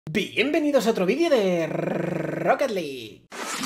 Bienvenidos a otro vídeo de Rocket League.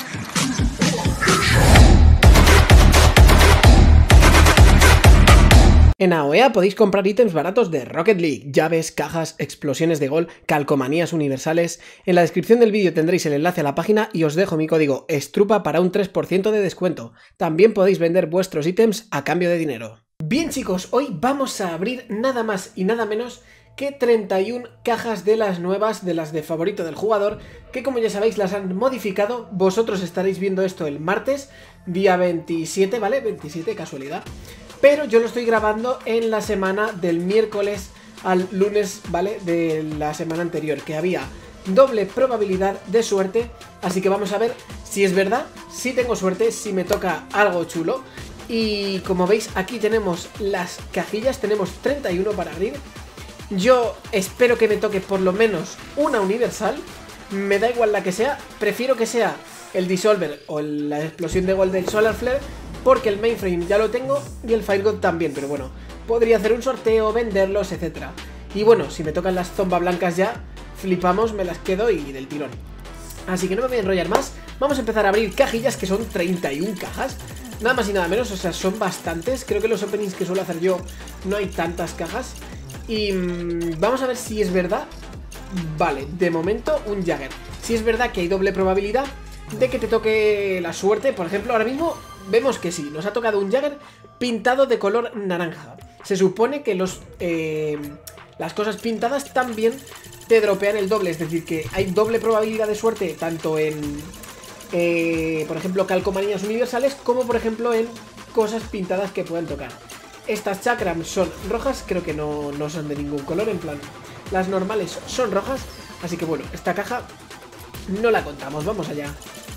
En AOEA podéis comprar ítems baratos de Rocket League, llaves, cajas, explosiones de gol, calcomanías universales. En la descripción del vídeo tendréis el enlace a la página y os dejo mi código STRUPA para un 3% de descuento. También podéis vender vuestros ítems a cambio de dinero. Bien chicos, hoy vamos a abrir nada más y nada menos que 31 cajas de las nuevas, de las de favorito del jugador, que como ya sabéis las han modificado. Vosotros estaréis viendo esto el martes, día 27, ¿vale? 27, casualidad. Pero yo lo estoy grabando en la semana del miércoles al lunes, ¿vale? De la semana anterior, que había doble probabilidad de suerte. Así que vamos a ver si es verdad, si tengo suerte, si me toca algo chulo. Y como veis, aquí tenemos las cajillas, tenemos 31 para abrir. Yo espero que me toque por lo menos una universal. Me da igual la que sea, prefiero que sea el Dissolver o la explosión de gol del Solar Flare, porque el Mainframe ya lo tengo y el Fire God también, pero bueno, podría hacer un sorteo, venderlos, etc. Y bueno, si me tocan las zombas blancas ya, flipamos, me las quedo y del tirón. Así que no me voy a enrollar más, vamos a empezar a abrir cajillas, que son 31 cajas. Nada más y nada menos, o sea, son bastantes. Creo que los openings que suelo hacer yo no hay tantas cajas. Y vamos a ver si es verdad. Vale, de momento un Jagger. Si es verdad que hay doble probabilidad de que te toque la suerte. Por ejemplo, ahora mismo vemos que sí, nos ha tocado un Jagger pintado de color naranja. Se supone que las cosas pintadas también te dropean el doble. Es decir, que hay doble probabilidad de suerte tanto en, por ejemplo, calcomanías universales, como por ejemplo en cosas pintadas que pueden tocar. Estas chakrams son rojas, creo que no son de ningún color, en plan, las normales son rojas. Así que bueno, esta caja no la contamos, vamos allá.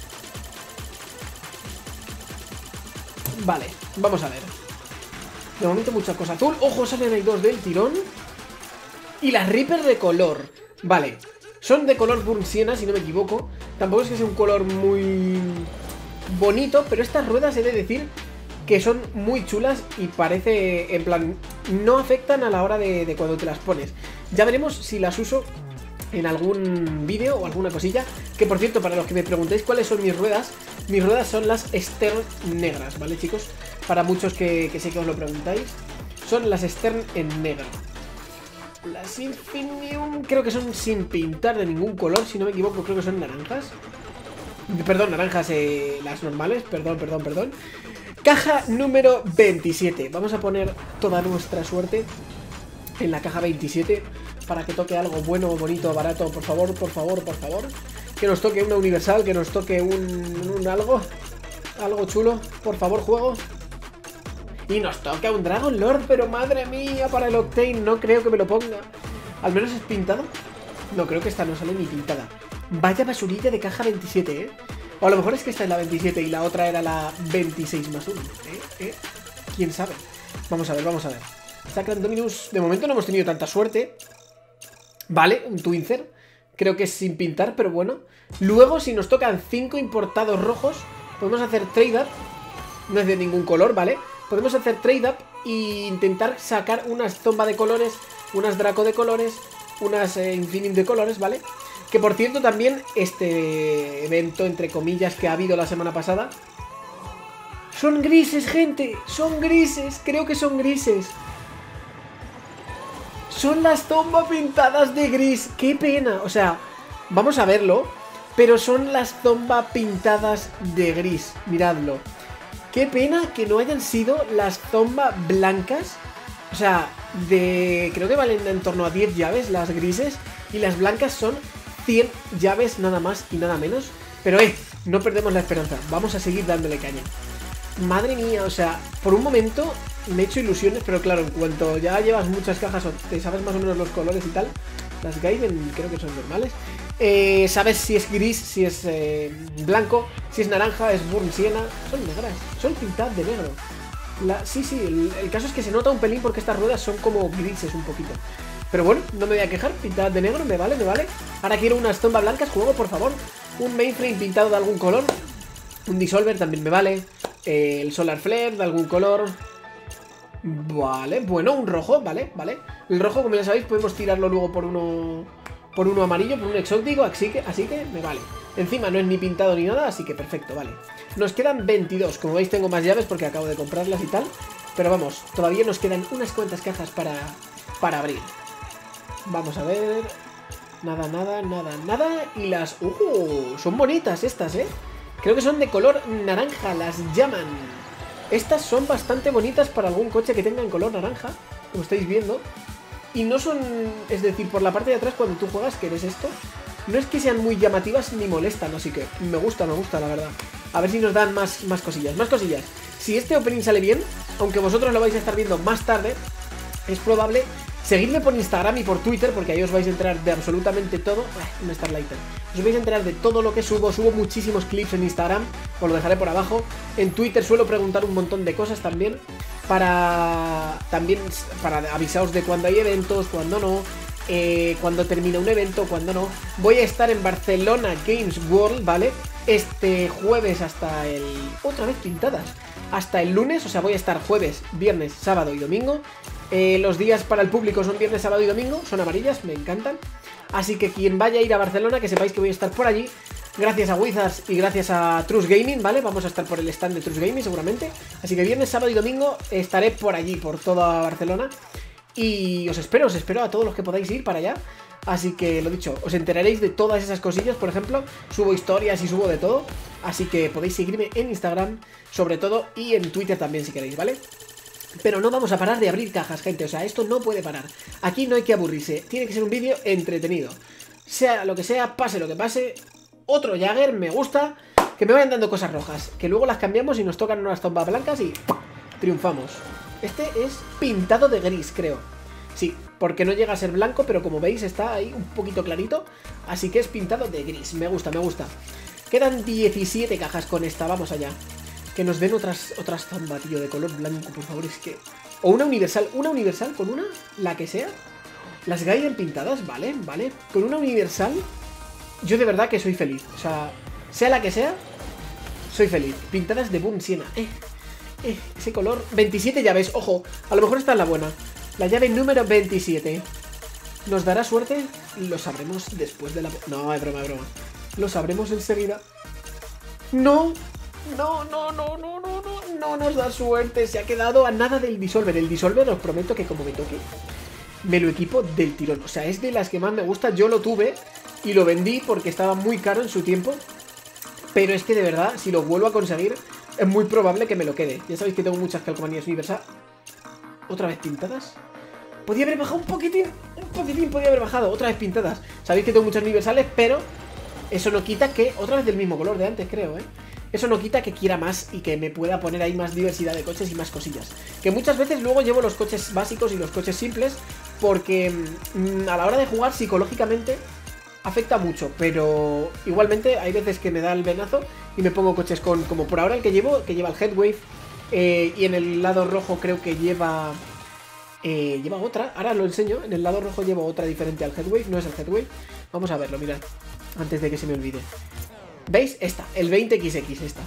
Vale, vamos a ver. De momento mucha cosa azul. Ojo, salen ahí dos del tirón. Y las Reaper de color. Vale, son de color burnt siena, si no me equivoco. Tampoco es que sea un color muy bonito, pero estas ruedas he de decir que son muy chulas y parece, en plan, no afectan a la hora de cuando te las pones. Ya veremos si las uso en algún vídeo o alguna cosilla. Que por cierto, para los que me preguntéis cuáles son mis ruedas son las Stern negras, ¿vale chicos? Para muchos que sé que os lo preguntáis, son las Stern en negro. Las Infinium creo que son sin pintar de ningún color, si no me equivoco, creo que son naranjas. Perdón, naranjas, las normales, perdón. Caja número 27. Vamos a poner toda nuestra suerte en la caja 27 para que toque algo bueno, bonito, barato. Por favor. Que nos toque una universal, que nos toque un algo chulo. Por favor, juego. Y nos toca un Dragon Lord, pero madre mía, para el Octane no creo que me lo ponga. Al menos es pintado. No, creo que esta no sale ni pintada. Vaya basurilla de caja 27, ¿eh? O a lo mejor es que esta es la 27 y la otra era la 26 más 1. ¿Quién sabe? Vamos a ver. Sacran Dominus. De momento no hemos tenido tanta suerte. Vale, un Twincer. Creo que es sin pintar, pero bueno. Luego, si nos tocan 5 importados rojos, podemos hacer trade-up. No es de ningún color, ¿vale? Podemos hacer trade-up e intentar sacar unas zomba de colores, unas Draco de colores, unas Infinite de colores, ¿vale? Que por cierto también este evento, entre comillas, que ha habido la semana pasada, son grises, gente, son grises, creo que son grises. Son las zomba pintadas de gris, qué pena, o sea, vamos a verlo, pero son las zomba pintadas de gris, miradlo. Qué pena que no hayan sido las zomba blancas, o sea, creo que valen en torno a 10 llaves las grises y las blancas son 100 llaves nada más y nada menos. Pero no perdemos la esperanza, vamos a seguir dándole caña. Madre mía, o sea, por un momento me he hecho ilusiones, pero claro, en cuanto ya llevas muchas cajas o te sabes más o menos los colores y tal, las Gaiden creo que son normales, sabes si es gris, si es blanco, si es naranja, es burnt siena, son negras, son pintadas de negro. Sí, el caso es que se nota un pelín porque estas ruedas son como grises un poquito. Pero bueno, no me voy a quejar, pintadas de negro, me vale. Ahora quiero unas zombas blancas, juego, por favor. Un Mainframe pintado de algún color. Un Dissolver también me vale. El Solar Flare de algún color. Vale, bueno, un rojo, vale. El rojo, como ya sabéis, podemos tirarlo luego por uno por uno amarillo, por un exótico, así que me vale. Encima no es ni pintado ni nada, así que perfecto, vale. Nos quedan 22, como veis tengo más llaves porque acabo de comprarlas y tal. Pero vamos, todavía nos quedan unas cuantas cajas para abrir. Vamos a ver... Nada, nada, nada, nada. Y las... son bonitas estas, ¿eh? Creo que son de color naranja, las llaman. Estas son bastante bonitas para algún coche que tenga en color naranja, como estáis viendo. Y no son... Es decir, por la parte de atrás cuando tú juegas, que ves esto, no es que sean muy llamativas ni molestan, así que me gusta, la verdad. A ver si nos dan más cosillas, más cosillas. Si este opening sale bien, aunque vosotros lo vais a estar viendo más tarde, es probable... Seguidme por Instagram y por Twitter, porque ahí os vais a enterar de absolutamente todo. Un Starlighter. Os vais a enterar de todo lo que subo. Subo muchísimos clips en Instagram, os lo dejaré por abajo. En Twitter suelo preguntar un montón de cosas también. Para avisaros de cuando hay eventos, cuando no. Cuando termina un evento, cuando no. Voy a estar en Barcelona Games World, ¿vale? Este jueves hasta el... Otra vez pintadas. Hasta el lunes, o sea, voy a estar jueves, viernes, sábado y domingo. Los días para el público son viernes, sábado y domingo. Son amarillas, me encantan. Así que quien vaya a ir a Barcelona, que sepáis que voy a estar por allí. Gracias a Wizards y gracias a Trust Gaming, ¿vale? Vamos a estar por el stand de Trust Gaming seguramente. Así que viernes, sábado y domingo estaré por allí, por toda Barcelona. Y os espero a todos los que podáis ir para allá. Así que, lo dicho, os enteraréis de todas esas cosillas. Por ejemplo, subo historias y subo de todo. Así que podéis seguirme en Instagram, sobre todo, y en Twitter también si queréis, ¿vale? Pero no vamos a parar de abrir cajas, gente, o sea, esto no puede parar. Aquí no hay que aburrirse, tiene que ser un vídeo entretenido. Sea lo que sea, pase lo que pase. Otro Jagger, me gusta. Que me vayan dando cosas rojas, que luego las cambiamos y nos tocan unas tombas blancas y triunfamos. Este es pintado de gris, creo. Sí, porque no llega a ser blanco, pero como veis está ahí un poquito clarito. Así que es pintado de gris, me gusta, me gusta. Quedan 17 cajas con esta, vamos allá. Que nos den otras zombas, tío, de color blanco, por favor, es que... O una universal con una, la que sea. Las Gaiden pintadas, vale, vale. Con una universal, yo de verdad que soy feliz. O sea la que sea, soy feliz. Pintadas de Boom Siena, ese color. 27 llaves, ojo, a lo mejor esta es la buena. La llave número 27. ¿Nos dará suerte? Lo sabremos después de la... No, es broma, es broma. Lo sabremos enseguida. ¡No! No nos da suerte. Se ha quedado a nada del Dissolver. El Dissolver os prometo que como me toque, me lo equipo del tirón. O sea, es de las que más me gusta. Yo lo tuve y lo vendí porque estaba muy caro en su tiempo. Pero es que de verdad, si lo vuelvo a conseguir, es muy probable que me lo quede. Ya sabéis que tengo muchas calcomanías universal. ¿Otra vez pintadas? Podía haber bajado un poquitín podía haber bajado. Otra vez pintadas. Sabéis que tengo muchas universales, pero eso no quita que... Otra vez del mismo color de antes, creo, Eso no quita que quiera más y que me pueda poner ahí más diversidad de coches y más cosillas. Que muchas veces luego llevo los coches básicos y los coches simples porque a la hora de jugar psicológicamente afecta mucho. Pero igualmente hay veces que me da el venazo y me pongo coches con... Como por ahora el que lleva el Headwave. Y en el lado rojo creo que lleva otra. Ahora lo enseño. En el lado rojo llevo otra diferente al Headwave. No es el Headwave. Vamos a verlo, mirad. Antes de que se me olvide. ¿Veis? Esta, el 20XX, esta.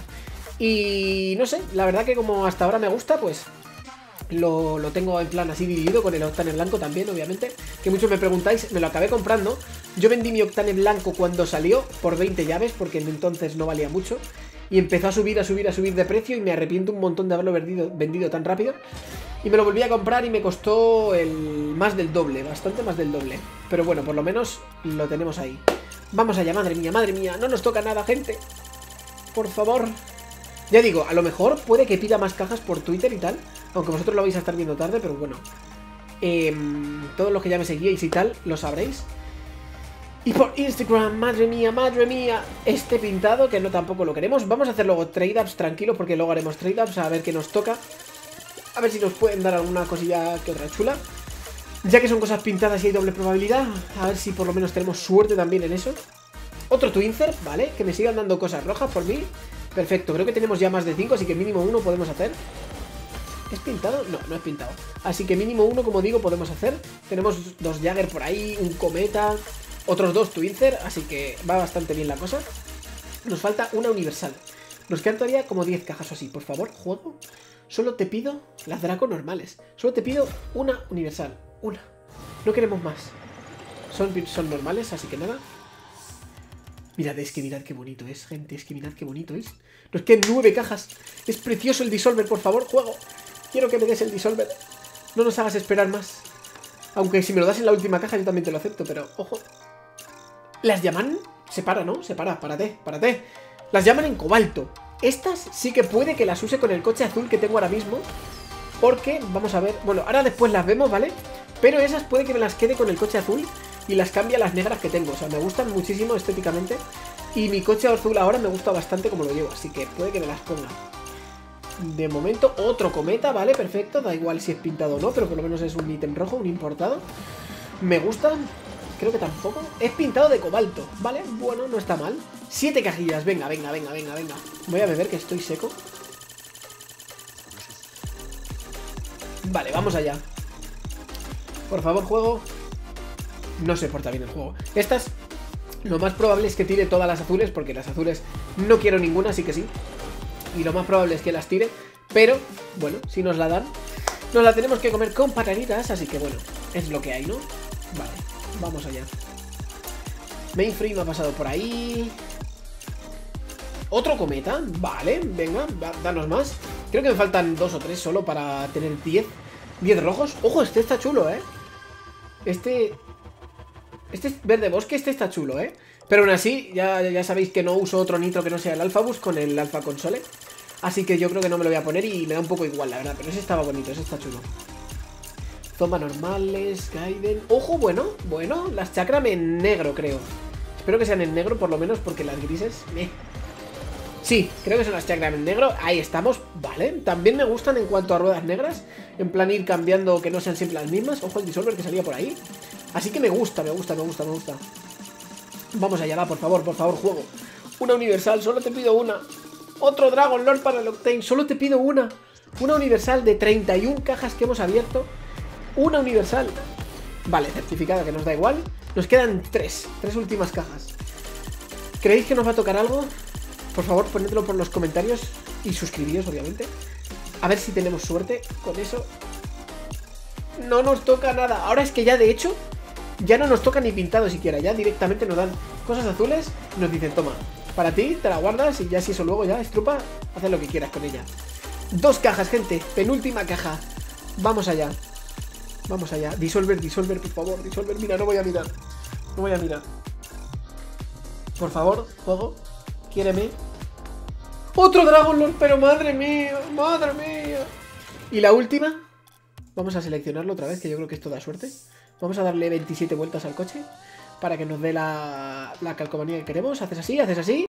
Y no sé, la verdad que como hasta ahora me gusta, pues lo tengo en plan así dividido, con el Octane blanco también, obviamente. Que muchos me preguntáis, me lo acabé comprando. Yo vendí mi Octane blanco cuando salió por 20 llaves, porque entonces no valía mucho. Y empezó a subir de precio y me arrepiento un montón de haberlo vendido tan rápido. Y me lo volví a comprar y me costó más del doble, bastante más del doble. Pero bueno, por lo menos lo tenemos ahí. Vamos allá, madre mía, no nos toca nada, gente. Por favor. Ya digo, a lo mejor puede que pida más cajas por Twitter y tal. Aunque vosotros lo vais a estar viendo tarde, pero bueno. Todos los que ya me seguíais y tal, lo sabréis. Y por Instagram, madre mía, este pintado, que no tampoco lo queremos. Vamos a hacer luego trade-ups tranquilos, porque luego haremos trade-ups a ver qué nos toca. A ver si nos pueden dar alguna cosilla que otra chula. Ya que son cosas pintadas y hay doble probabilidad, a ver si por lo menos tenemos suerte también en eso. Otro Twincer, ¿vale? Que me sigan dando cosas rojas por mí. Perfecto, creo que tenemos ya más de 5, así que mínimo 1 podemos hacer. ¿Es pintado? No, no es pintado. Así que mínimo 1, como digo, podemos hacer. Tenemos 2 Jagger por ahí, un Cometa, otros 2 Twincer, así que va bastante bien la cosa. Nos falta una universal. Nos quedan todavía como 10 cajas o así. Por favor, juego. Solo te pido las Draco normales. Solo te pido una universal. Una. No queremos más. Son normales, así que nada. Mirad, es que mirad qué bonito es, gente. Es que mirad qué bonito es. Nos quedan 9 cajas. Es precioso el Dissolver, por favor, juego. Quiero que me des el Dissolver. No nos hagas esperar más. Aunque si me lo das en la última caja yo también te lo acepto, pero ojo. Las llaman... Separa, ¿no? Separa, párate, párate. Las llaman en cobalto. Estas sí que puede que las use con el coche azul que tengo ahora mismo. Porque, vamos a ver... Bueno, ahora después las vemos, ¿vale? Pero esas puede que me las quede con el coche azul y las cambie a las negras que tengo. O sea, me gustan muchísimo estéticamente. Y mi coche azul ahora me gusta bastante como lo llevo. Así que puede que me las ponga. De momento, otro cometa, ¿vale? Perfecto. Da igual si es pintado o no, pero por lo menos es un ítem rojo, un importado. Me gusta... Creo que tampoco. Es pintado de cobalto, ¿vale? Bueno, no está mal. 7 cajillas, venga, venga, venga, venga, venga. Voy a beber que estoy seco. Vale, vamos allá. Por favor, juego. No se porta bien el juego. Estas, lo más probable es que tire todas las azules, porque las azules no quiero ninguna, así que sí. Y lo más probable es que las tire. Pero, bueno, si nos la dan, nos la tenemos que comer con patanitas, así que bueno, es lo que hay, ¿no? Vale. Vamos allá. Mainframe ha pasado por ahí. Otro cometa. Vale, venga, danos más. Creo que me faltan 2 o 3 solo para tener 10 rojos. Ojo, este está chulo, ¿eh? Este verde bosque, este está chulo, ¿eh? Pero aún así, ya sabéis que no uso otro nitro que no sea el Alpha Boost con el Alpha Console. Así que yo creo que no me lo voy a poner y me da un poco igual, la verdad. Pero ese estaba bonito, ese está chulo. Zomba normales, Gaiden... Ojo, bueno, las chakram en negro, creo. Espero que sean en negro, por lo menos, porque las grises... Sí, creo que son las chakram en negro. Ahí estamos, vale. También me gustan en cuanto a ruedas negras. En plan ir cambiando, que no sean siempre las mismas. Ojo el Dissolver que salía por ahí. Así que me gusta. Vamos allá, va, por favor, juego. Una universal, solo te pido una. Otro Dragon Lord para el Octane, solo te pido una. Una universal de 31 cajas que hemos abierto. Una universal. Vale, certificada, que nos da igual. Nos quedan 3 últimas cajas. ¿Creéis que nos va a tocar algo? Por favor, ponedlo por los comentarios. Y suscribíos, obviamente. A ver si tenemos suerte con eso. No nos toca nada. Ahora es que ya, de hecho, ya no nos toca ni pintado siquiera. Ya directamente nos dan cosas azules y nos dicen, toma, para ti, te la guardas. Y ya si eso luego ya es trupa, haz lo que quieras con ella. 2 cajas, gente. Penúltima caja. Vamos allá. Vamos allá. Dissolver, por favor. Dissolver, mira, no voy a mirar. Por favor, juego. Quiéreme. ¡Otro Dragon Lord! Pero madre mía. Y la última. Vamos a seleccionarlo otra vez, que yo creo que esto da suerte. Vamos a darle 27 vueltas al coche para que nos dé la calcomanía que queremos. Haces así.